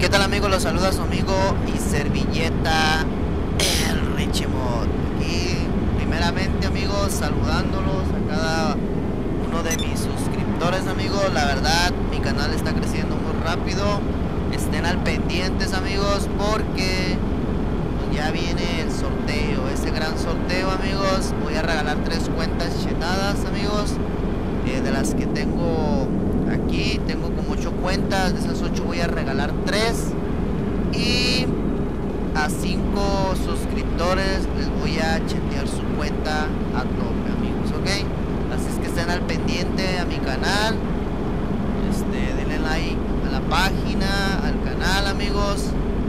¿Qué tal, amigos? Los saluda su amigo y servilleta, el Richimod. Y primeramente, amigos, saludándolos a cada uno de mis suscriptores, amigos. La verdad, mi canal está creciendo muy rápido. Estén al pendientes, amigos, porque ya viene el sorteo, ese gran sorteo, amigos. Voy a regalar 3 cuentas chetadas, amigos, de las que tengo aquí. Tengo como 8 cuentas, de esas 8 voy a regalar 3, y a 5 suscriptores les voy a chetear su cuenta a tope, amigos, ok. Así es que estén al pendiente a mi canal, denle like a la página, al canal, amigos,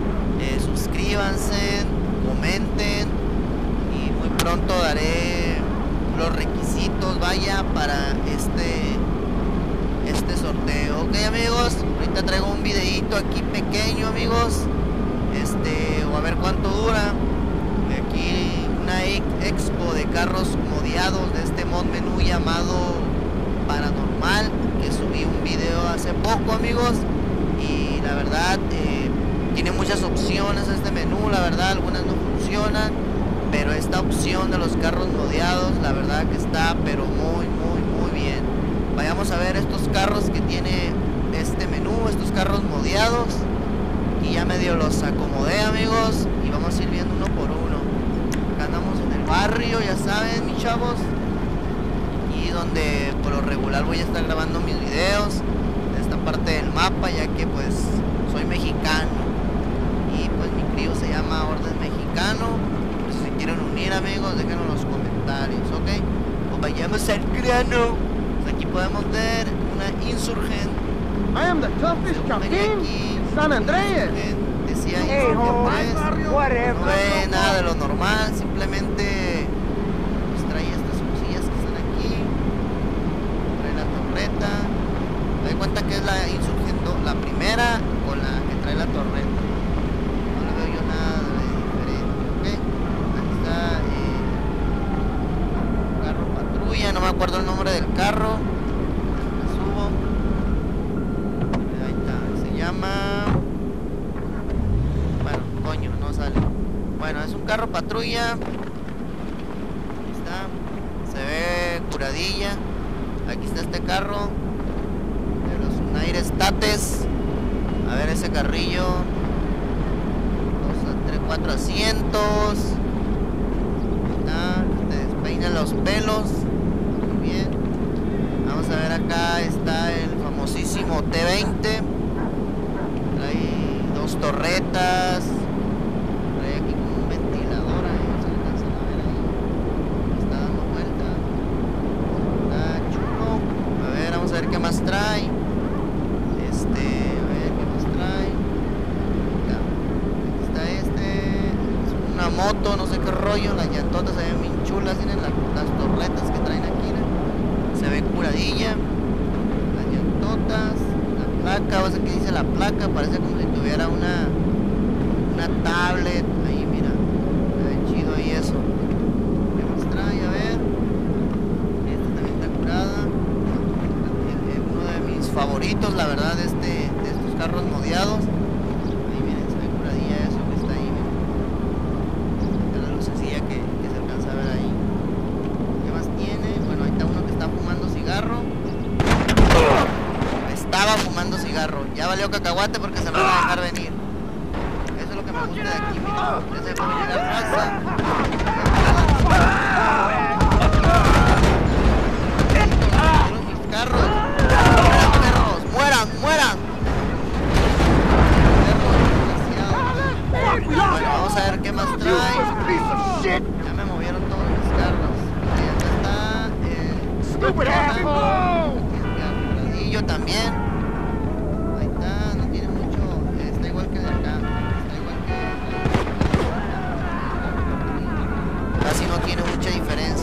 suscríbanse, comenten, y muy pronto daré los requisitos, vaya, para este sorteo, ok, amigos. Ahorita traigo un videito aquí pequeño, amigos, o a ver cuánto dura. De aquí una expo de carros modiados de este mod menú llamado Paranormal, que subí un video hace poco, amigos, y la verdad tiene muchas opciones este menú. La verdad, algunas no funcionan, pero esta opción de los carros modiados, la verdad que está pero muy bien. Vayamos a ver estos carros que tiene este menú, estos carros modiados, y ya medio los acomodé, amigos, y vamos a ir viendo uno por uno. Acá andamos en el barrio, ya saben, mis chavos, y donde por lo regular voy a estar grabando mis videos, de esta parte del mapa, ya que pues soy mexicano y pues mi crío se llama Orden Mexicano. Pues, si quieren unir, amigos, déjenlo en los comentarios, ok. Pues vayamos al grano. Pues aquí podemos ver una Insurgent. I am the toughest champion in San Andreas. Decía Hey, Insurgent 3. whatever. No ve nada de lo normal, simplemente pues trae estas cosillas que están aquí. Trae la torreta. Me doy cuenta que es la Insurgent 2, la primera, con la que trae la torreta. No le veo yo nada de diferente, ok. Aquí está carro patrulla, no me acuerdo el nombre del carro. Me subo. Ahí está, se llama... Bueno, coño, no sale. Bueno, es un carro patrulla. Ahí está. Se ve curadilla. Aquí está este carro de los United States. A ver ese carrillo. 4 asientos. Ahí está. Te despeina los pelos. Muy bien. Vamos a ver, acá está el famosísimo T20. Trae 2 torretas. Trae aquí como un ventilador, ahí no se alcanzan a ver ahí. Está dando vuelta. Está chulo. A ver, vamos a ver qué más trae. A ver qué más trae. Acá. Aquí está es una moto, no sé qué rollo. Las llantotas se ven bien chulas. Tienen las torretas que traen aquí, ¿no? Se ve curadilla. Las llantotas. La placa, o sea, que dice la placa, parece como si tuviera una tablet. Ahí, mira, se ve chido ahí eso. ¿Qué más trae? A ver. Esta también está curada. Uno de mis favoritos, la verdad, de estos carros modiados. Ahí, miren, se ve curadilla eso que está ahí, miren. Está la lucecilla que se alcanza a ver ahí. ¿Qué más tiene? Bueno, ahí está uno que está fumando cigarro. Estaba fumando cigarro. Ya valió cacahuate porque se me van a dejar venir. Eso es lo que me gusta de aquí, mira. Ya se puede llegar raza. Mis carros. Mueran, perros. Mueran. Perros, bueno, vamos a ver qué más trae. Ya me movieron todos mis carros. Ahí está el curadillo también. Ahí está, no tiene mucho. Está igual que de acá. Está igual que... Casi no tiene mucha diferencia.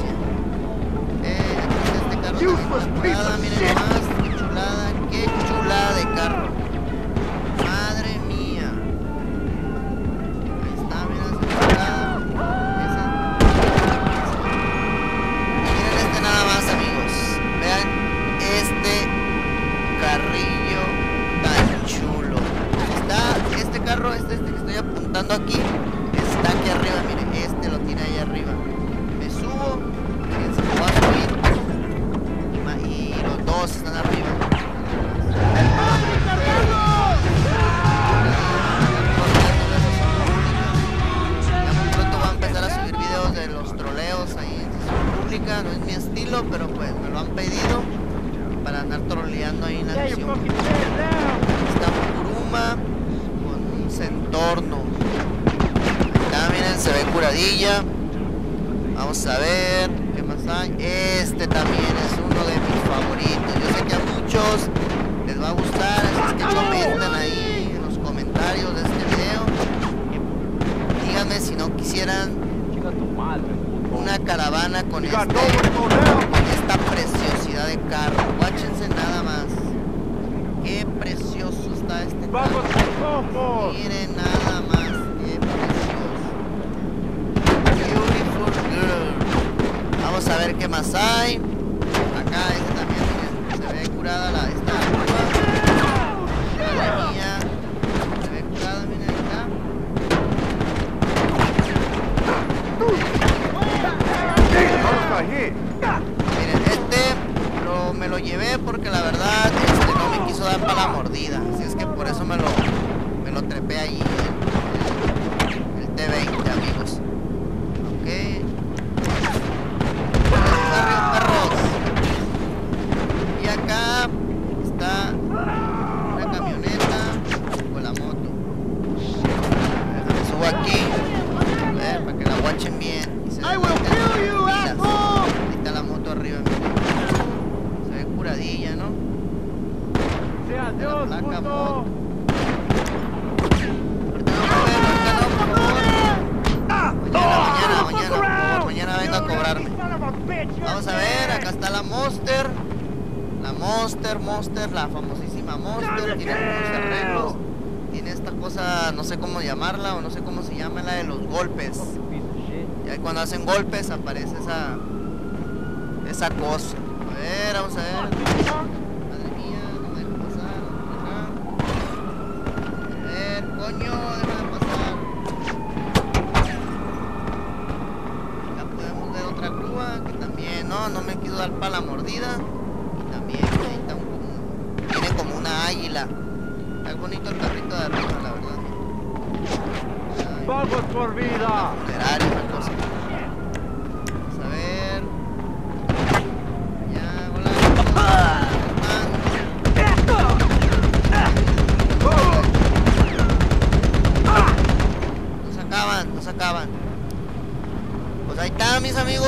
curadilla. Vamos a ver qué más hay. Este también es uno de mis favoritos. Yo sé que a muchos les va a gustar, así es que comenten ahí en los comentarios de este video. Díganme si no quisieran una caravana con esta preciosidad de carro. Guáchense nada más. Qué precioso está este carro. Miren nada más. Qué precioso. Beautiful girl. Vamos a ver qué más hay. Acá este también se ve curada esta curva. Madre mía. Se ve curada, miren ahí está. Miren, me lo llevé porque la verdad no me quiso dar para la mordida. Así es que por eso me lo trepé allí. El T20, amigos. Ok. Perros. Y acá está una camioneta con la moto. Me subo aquí. A ver, para que la watchen bien. Y se está la moto arriba. Se ve curadilla, ¿no? Sea Dios, la placa puto. moto. Mañana venga a cobrarme. Vamos a ver, acá está la Monster. La Monster, la famosísima Monster. Tiene unos arreglos. Tiene esta cosa, no sé cómo llamarla o no sé cómo se llama, la de los golpes. Y ahí cuando hacen golpes aparece esa cosa. A ver, vamos a ver. Madre mía, no me deja pasar. A ver, coño, déjame pasar. Acá podemos ver otra grúa que también, no me quiso dar para la mordida. Y también ahí está tiene como una águila. Está bonito el carrito de arriba, la verdad. Vamos por vida. Funerario, una cosa. Vamos a ver. Ya, hola. No se acaban. Pues ahí está, mis amigos.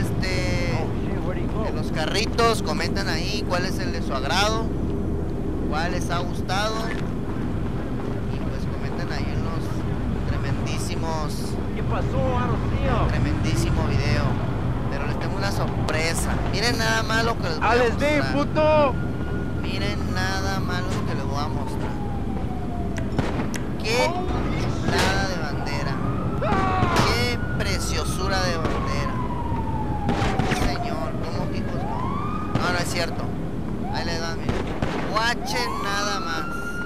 De los carritos, comenten ahí cuál es el de su agrado, cuál les ha gustado. Y pues comenten ahí en los tremendísimos. ¿Qué pasó, Arocío? Tremendísimo video. Pero les tengo una sorpresa. Miren nada más lo que les voy a ¡Alex D, mostrar. puto! Miren nada más lo que les voy a mostrar. Qué chulada de bandera. Qué preciosura de bandera. Señor, ¿cómo hijos no? No es cierto. Ahí le dan, miren. Watchen nada más.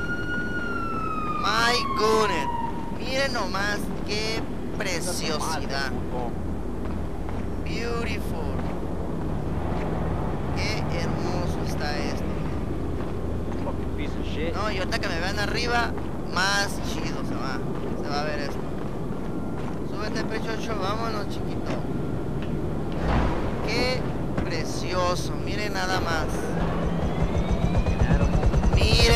My goodness. Miren nomás qué preciosidad. Beautiful. Qué hermoso está esto. No, y ahorita que me vean arriba, más chido se va a ver esto. Súbete, pechocho, vámonos, chiquito. Qué precioso, miren nada más. Miren